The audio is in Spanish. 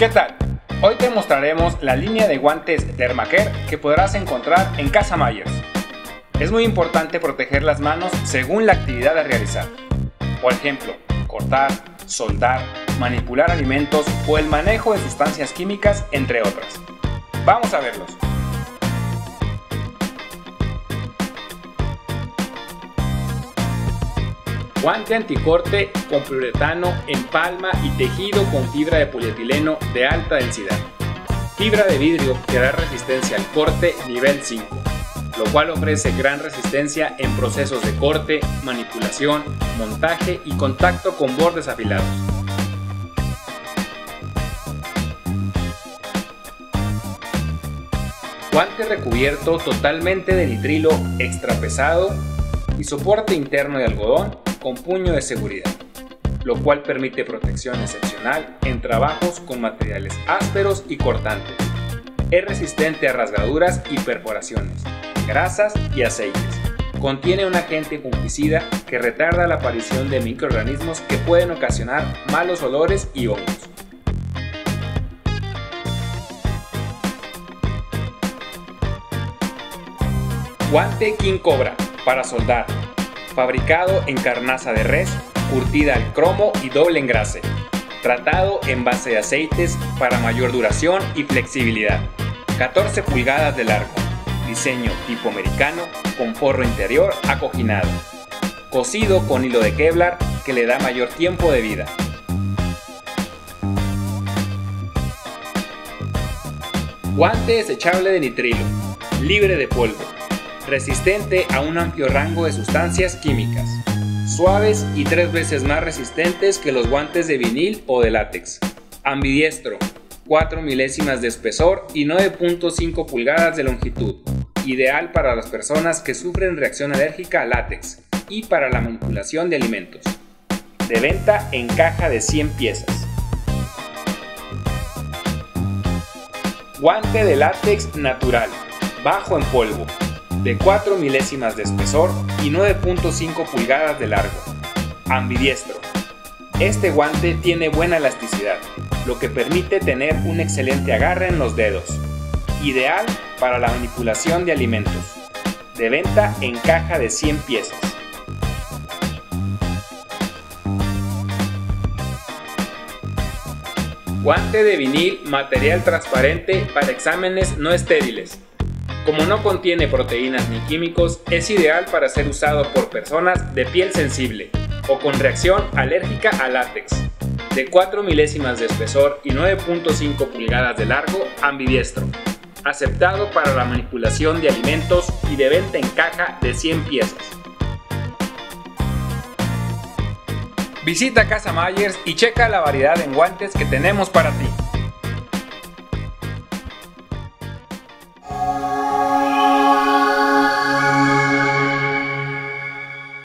¿Qué tal? Hoy te mostraremos la línea de guantes Dermacare que podrás encontrar en Casa Myers. Es muy importante proteger las manos según la actividad a realizar. Por ejemplo, cortar, soldar, manipular alimentos o el manejo de sustancias químicas, entre otras. Vamos a verlos. Guante anticorte con poliuretano en palma y tejido con fibra de polietileno de alta densidad. Fibra de vidrio que da resistencia al corte nivel 5, lo cual ofrece gran resistencia en procesos de corte, manipulación, montaje y contacto con bordes afilados. Guante recubierto totalmente de nitrilo extra pesado y soporte interno de algodón con puño de seguridad, lo cual permite protección excepcional en trabajos con materiales ásperos y cortantes. Es resistente a rasgaduras y perforaciones, grasas y aceites. Contiene un agente fungicida que retarda la aparición de microorganismos que pueden ocasionar malos olores y hongos. Guante King Cobra para soldar, fabricado en carnaza de res, curtida al cromo y doble engrase, tratado en base de aceites para mayor duración y flexibilidad, 14 pulgadas de largo, diseño tipo americano con forro interior acoginado, cosido con hilo de Kevlar que le da mayor tiempo de vida. Guante desechable de nitrilo, libre de polvo, resistente a un amplio rango de sustancias químicas, suaves y 3 veces más resistentes que los guantes de vinil o de látex. Ambidiestro, 4 milésimas de espesor y 9.5 pulgadas de longitud, ideal para las personas que sufren reacción alérgica al látex y para la manipulación de alimentos. De venta en caja de 100 piezas. Guante de látex natural, bajo en polvo, de 4 milésimas de espesor y 9.5 pulgadas de largo. Ambidiestro. Este guante tiene buena elasticidad, lo que permite tener un excelente agarre en los dedos. Ideal para la manipulación de alimentos. De venta en caja de 100 piezas. Guante de vinil material transparente para exámenes no estériles. Como no contiene proteínas ni químicos, es ideal para ser usado por personas de piel sensible o con reacción alérgica al látex. De 4 milésimas de espesor y 9.5 pulgadas de largo, ambidiestro. Aceptado para la manipulación de alimentos y de venta en caja de 100 piezas. Visita Casa Myers y checa la variedad en guantes que tenemos para ti.